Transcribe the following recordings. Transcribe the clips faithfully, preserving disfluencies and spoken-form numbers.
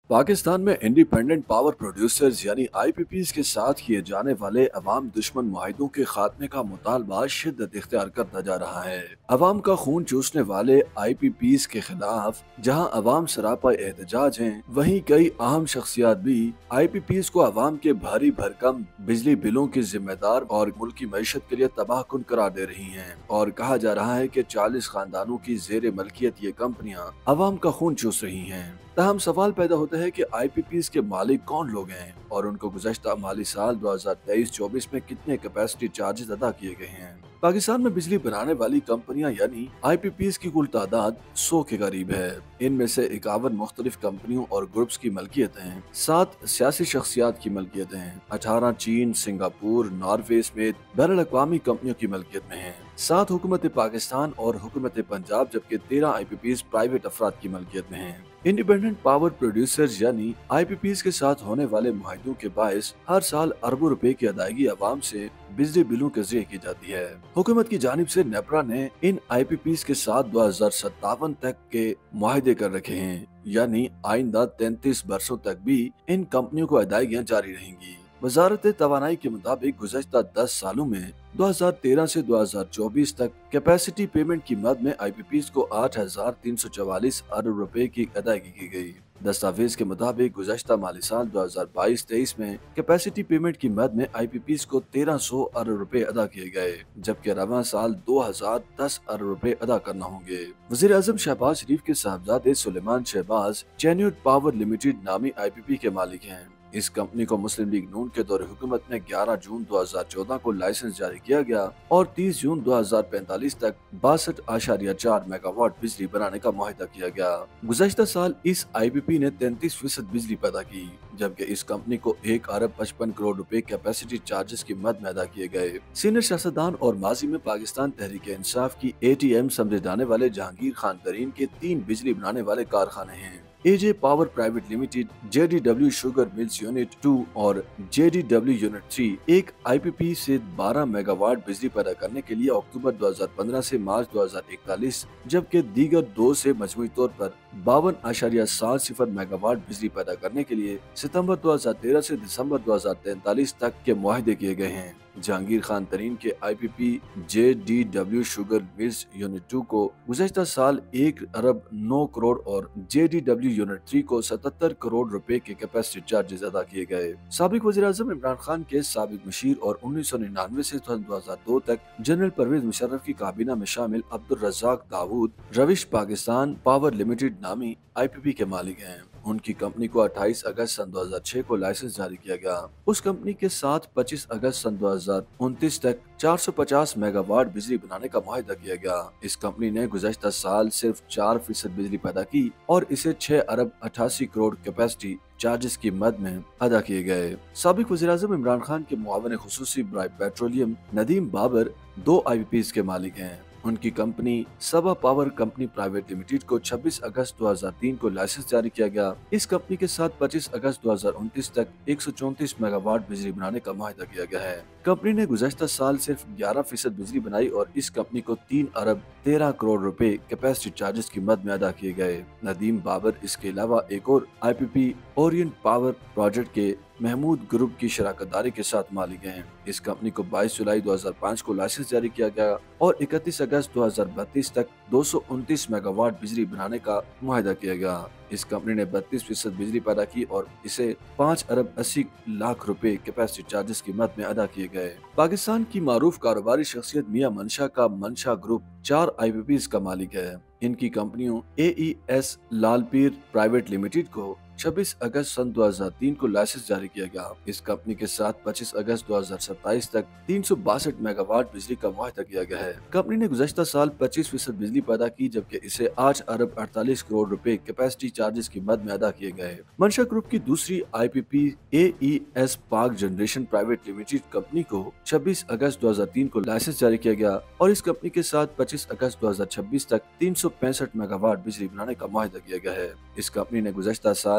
पाकिस्तान में independent power producers यानी I P Pease के साथ किए जाने वाले अवाम दुश्मन मुआहिदों के खात्मे का मुतालबा शिद्दत इख्तियार करता जा रहा है। अवाम का खून चूसने वाले आई पी पीज़ के खिलाफ जहां अवाम सरापा एहतजाज हैं, वहीं कई अहम शख्सियात भी आई पी पीज़ को अवाम के भारी भरकम बिजली बिलों के जिम्मेदार और मुल्की मईशत के लिए तबाहकुन करार दे रही हैं। और कहा जा रहा है कि चालीस खानदानों की जेर मलकियत ये कंपनियां अवाम का खून चूस रही हैं। तहम सवाल पैदा होता है कि आई पी पीज़ के मालिक कौन लोग हैं और उनको गुज़श्ता माली साल दो हज़ार तेईस चौबीस में कितने कैपेसिटी चार्जेस अदा किए गए हैं। पाकिस्तान में बिजली बनाने वाली कंपनियां यानी आई पी पीज़ की कुल तादाद सौ के करीब है। इनमें से इक्यावन मुख्तलिफ कंपनियों और ग्रुप्स की मलकियत हैं, सात सियासी शख्सियात की मलकियत हैं, अठारह चीन, सिंगापुर, नॉर्वे समेत बैनुल अक़वामी कंपनियों की मलकियत में हैं, सात हुकूमत पाकिस्तान और हुकूमत पंजाब, जबकि तेरह आई पी पीज़ प्राइवेट अफराद की मलकियत में हैं। इंडिपेंडेंट पावर प्रोड्यूसर्स यानी आई पी पीज़ के साथ होने वाले मुआहिदों के बायस हर साल अरबों रुपए की अदायगी अवाम से बिजली बिलों के जरिए की जाती है। हुकूमत की जानिब से नेपरा ने इन आई पी पीज़ के साथ दो हजार सत्तावन तक के मुआहिदे कर रखे हैं, यानी आइंदा तैंतीस बरसों तक भी इन कंपनियों को अदायगियाँ जारी रहेंगी। वजारत तवानाई के मुताबिक गुज़श्ता दस सालों में दो हज़ार तेरह से दो हज़ार चौबीस तक कैपेसिटी पेमेंट की मद में आई पी पीज़ को आठ हजार तीन सौ चवालीस अरब रुपए की अदायगी की गई। दस्तावेज के मुताबिक गुज़श्ता माली साल दो हज़ार बाईस तेईस में कैपेसिटी पेमेंट की मद में आई पी पीज़ को तेरह सौ अरब रुपए अदा किए गए, जबकि रवां साल दो हज़ार दस अरब रुपए अदा करना होंगे। वज़ीर आज़म शहबाज शरीफ के साहबजादे सुलेमान शहबाज जेन्युड पावर लिमिटेड नामी आई पी पी के मालिक हैं। इस कंपनी को मुस्लिम लीग नून के दौर हुकूमत में ग्यारह जून दो हज़ार चौदह को लाइसेंस जारी किया गया और तीस जून दो हज़ार पैंतालीस तक बासठ आशारिया चार मेगावाट बिजली बनाने का मुआहिदा किया गया। गुज़श्ता साल इस आई पी पी ने तैंतीस फीसद बिजली पैदा की, जबकि इस कंपनी को एक अरब पचपन करोड़ रुपए कैपेसिटी चार्जेस की मद में अदा किए गए। सीनियर सियासतदान और माजी में पाकिस्तान तहरीक इंसाफ की ए टी एम समझे जाने वाले जहांगीर खान तरीन के तीन बिजली बनाने वाले कारखाने हैं। A J power private limited, J D W sugar mills unit two और J D W unit three एक आई पी पी से बारह मेगावाट बिजली पैदा करने के लिए अक्टूबर दो हज़ार पंद्रह से मार्च दो हज़ार इकतालीस, जबकि दीगर दो से मजमूई तौर पर बावन आशारिया सात सिफर मेगावाट बिजली पैदा करने के लिए सितंबर दो हज़ार तेरह से दिसंबर दो हज़ार तैंतालीस तक के मुआहिदे किए गए हैं। जहांगीर खान तरीन के I P P J D W sugar mills unit two को गुज़श्ता साल एक अरब नौ करोड़ और J D W unit three को सतहत्तर करोड़ रुपए के कैपेसिटी चार्जेस अदा किए गए। साबिक वज़ीर आज़म इमरान खान के साबिक मुशीर और उन्नीस सौ निन्यानवे से दो हज़ार दो तक जनरल परवेज मुशर्रफ की काबीना में शामिल अब्दुल रज़ाक दाऊद रविश पाकिस्तान पावर लिमिटेड नामी आई पी पी के मालिक हैं। उनकी कंपनी को अट्ठाईस अगस्त सन दो हज़ार छह को लाइसेंस जारी किया गया। उस कंपनी के साथ पच्चीस अगस्त सन दो हज़ार उनतीस तक चार सौ पचास मेगावाट बिजली बनाने का मुआहिदा किया गया। इस कंपनी ने गुज़श्ता साल सिर्फ चार फीसद बिजली पैदा की और इसे छह अरब अठासी करोड़ कैपेसिटी चार्जेस की मद में अदा किए गए। साबिक वज़ीर आज़म इमरान खान के मुआवन खुसूसी बराए पेट्रोलियम नदीम बाबर दो आई पी पीज़ के मालिक हैं। उनकी company Saba power company private limited को छब्बीस अगस्त दो हज़ार तीन को लाइसेंस जारी किया गया। इस कंपनी के साथ पच्चीस अगस्त दो हज़ार उनतीस तक एक सौ चौंतीस मेगावाट बिजली बनाने का मुआहिदा किया गया है। कंपनी ने गुज़श्ता साल सिर्फ ग्यारह फीसद बिजली बनाई और इस कंपनी को तीन अरब तेरह करोड़ रुपए कैपेसिटी चार्जेस की मद में अदा किए गए। नदीम बाबर इसके अलावा एक और I P P orient power project के महमूद ग्रुप की शराकतदारी के साथ मालिक हैं। इस कंपनी को बाईस जुलाई दो हज़ार पाँच को लाइसेंस जारी किया गया और इकतीस अगस्त दो हज़ार बत्तीस तक दो सौ उनतीस मेगावाट बिजली बनाने का मुआहिदा किया गया। इस कंपनी ने बत्तीस फीसद बिजली पैदा की और इसे पाँच अरब अस्सी लाख रुपए कैपेसिटी चार्जेस की मद में अदा किए गए। पाकिस्तान की मारूफ कारोबारी शख्सियत मियां मनशा का मनशा ग्रुप चार आई पी पीज़ का मालिक है। इनकी कंपनियों A E S Lalpir private limited को छब्बीस अगस्त सन दो हज़ार तीन को लाइसेंस जारी किया गया। इस कंपनी के साथ पच्चीस अगस्त दो हज़ार सत्ताईस तक तीन सौ बासठ मेगावाट बिजली का मुआहिदा किया गया है। कंपनी ने गुज़श्ता साल पच्चीस फीसद बिजली पैदा की, जबकि इसे आठ अरब अड़तालीस करोड़ रुपए कैपेसिटी चार्जेस की मद में अदा किए गए। मनशा ग्रुप की दूसरी I P P A E S Pak generation private limited company को छब्बीस अगस्त दो हज़ार तीन को लाइसेंस जारी किया गया और इस कंपनी के साथ पच्चीस अगस्त दो हज़ार छब्बीस तक तीन सौ पैंसठ मेगावाट बिजली बनाने का मुआहिदा किया गया है। इस कंपनी ने गुज़श्ता साल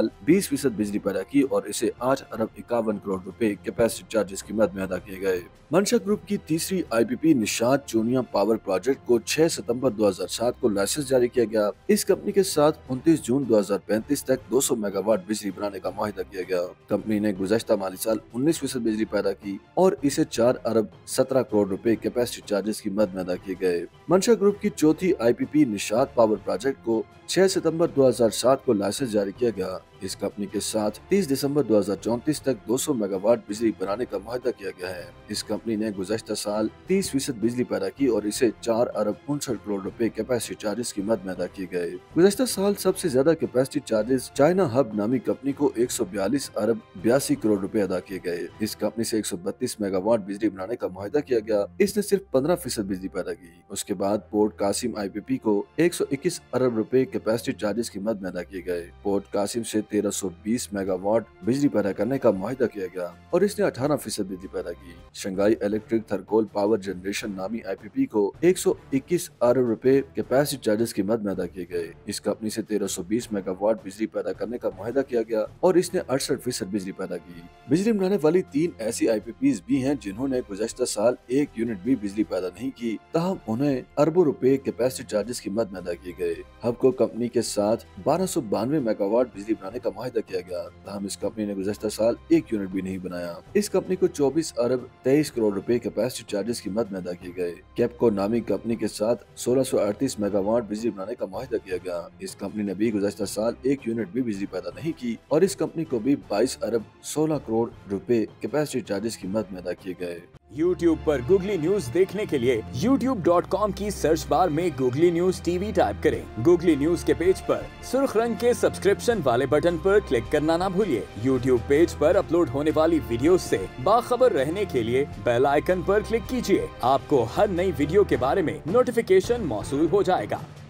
साल बीस फीसद बिजली पैदा की और इसे आठ अरब इक्यावन करोड़ रुपए कैपेसिटी चार्जेस की मद में अदा किए गए। मंशा ग्रुप की तीसरी I P P Nishat Chunian power project को छह सितंबर दो हज़ार सात को लाइसेंस जारी किया गया। इस कंपनी के साथ उनतीस जून दो हज़ार पैंतीस तक दो सौ मेगावाट बिजली बनाने का मुआहिदा किया गया। कंपनी ने गुज़श्ता माली साल उन्नीस फीसद बिजली पैदा की और इसे चार अरब सत्रह करोड़ रुपए कैपेसिटी चार्जेस की मद में अदा किए गए। मंशा ग्रुप की चौथी I P P Nishat power project को छह सितंबर दो हज़ार सात को लाइसेंस जारी किया गया। इस कंपनी के साथ तीस दिसंबर दो हज़ार चौंतीस तक दो सौ मेगावाट बिजली बनाने का मुआहिदा किया गया है। इस कंपनी ने गुज़श्ता साल तीस फीसद बिजली पैदा की और इसे चार अरब उनसठ करोड़ रुपए कैपेसिटी चार्जेस की मद में अदा किए गए। गुज़श्ता साल सबसे ज्यादा कैपेसिटी चार्जेस चाइना हब नामी कंपनी को एक सौ बयालीस अरब बयासी करोड़ रुपए अदा किए गए। इस कंपनी से एक सौ बत्तीस मेगावाट बिजली बनाने का मुआहिदा किया गया। इसने सिर्फ पंद्रह फीसद बिजली पैदा की। उसके बाद port Qasim I P P को एक सौ इक्कीस अरब रुपए कैपेसिटी चार्जेस की मद में अदा किए गए। पोर्ट कासिम से तेरह सौ बीस मेगावाट बिजली पैदा करने का मुआहिदा किया गया और इसने अठारह फीसद बिजली पैदा की। Shanghai electric Thar coal power generation नामी आई पी पी को एक सौ इक्कीस अरब रुपए कैपेसिटी चार्जेस की मद में अदा किए गए। इस कंपनी से तेरह सौ बीस मेगावाट बिजली पैदा करने का मुआहिदा किया गया और इसने अड़सठ फीसद बिजली पैदा की। बिजली बनाने वाली तीन ऐसी आई पी पीज भी हैं जिन्होंने गुज़श्ता साल एक यूनिट भी बिजली पैदा नहीं की, ताहम उन्हें अरबों रुपए कैपेसिटी चार्जेस की मद में अदा किए गए। हबको कंपनी के साथ बारह सौ बानवे मेगावाट बिजली बनाने का मुआहिदा किया गया, ताहम इस कंपनी ने गुज़श्ता साल एक यूनिट भी नहीं बनाया। इस कंपनी को चौबीस अरब तेईस करोड़ रुपए कैपेसिटी चार्जेस की मद में अदा किए गए। कैपको नामी कंपनी के साथ सोलह सौ अड़तीस मेगावाट बिजली बनाने का मुआहिदा किया गया। इस कंपनी ने भी गुज़श्ता साल एक यूनिट भी बिजली पैदा नहीं की और इस कंपनी को भी बाईस अरब सोलह करोड़ रुपए कैपेसिटी चार्जेस की मद में अदा किए गए। YouTube पर गूगली न्यूज देखने के लिए यूट्यूब डॉट कॉम की सर्च बार में गूगली न्यूज टीवी टाइप करें। गूगली न्यूज के पेज पर सुर्ख रंग के सब्सक्रिप्शन वाले बटन पर क्लिक करना ना भूलिए। YouTube पेज पर अपलोड होने वाली वीडियोस से बाखबर रहने के लिए बेल आइकन पर क्लिक कीजिए। आपको हर नई वीडियो के बारे में नोटिफिकेशन मौसूल हो जाएगा।